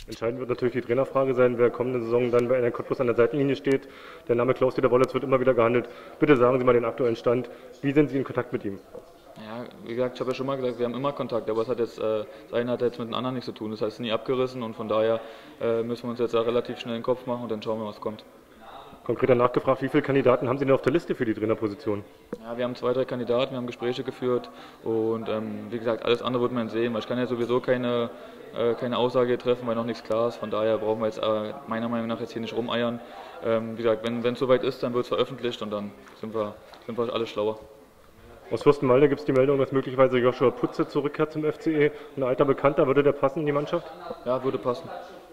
Entscheidend wird natürlich die Trainerfrage sein, wer kommende Saison dann bei NR Cottbus an der Seitenlinie steht. Der Name Klaus-Dieter Wollitz wird immer wieder gehandelt. Bitte sagen Sie mal den aktuellen Stand. Wie sind Sie in Kontakt mit ihm? Ja, wie gesagt, ich habe ja schon mal gesagt, wir haben immer Kontakt, aber es hat jetzt, das eine hat jetzt mit dem anderen nichts zu tun. Das heißt, es ist nie abgerissen und von daher müssen wir uns jetzt auch relativ schnell den Kopf machen und dann schauen wir, was kommt. Konkreter nachgefragt, wie viele Kandidaten haben Sie denn auf der Liste für die Trainerposition? Ja, wir haben 2, 3 Kandidaten, wir haben Gespräche geführt und wie gesagt, alles andere wird man sehen, weil ich kann ja sowieso keine Aussage treffen, weil noch nichts klar ist. Von daher brauchen wir jetzt meiner Meinung nach jetzt hier nicht rumeiern. Wie gesagt, wenn es soweit ist, dann wird es veröffentlicht und dann sind wir alle schlauer. Aus Fürstenwalde gibt es die Meldung, dass möglicherweise Joshua Putze zurückkehrt zum FCE. Ein alter Bekannter, würde der passen in die Mannschaft? Ja, würde passen.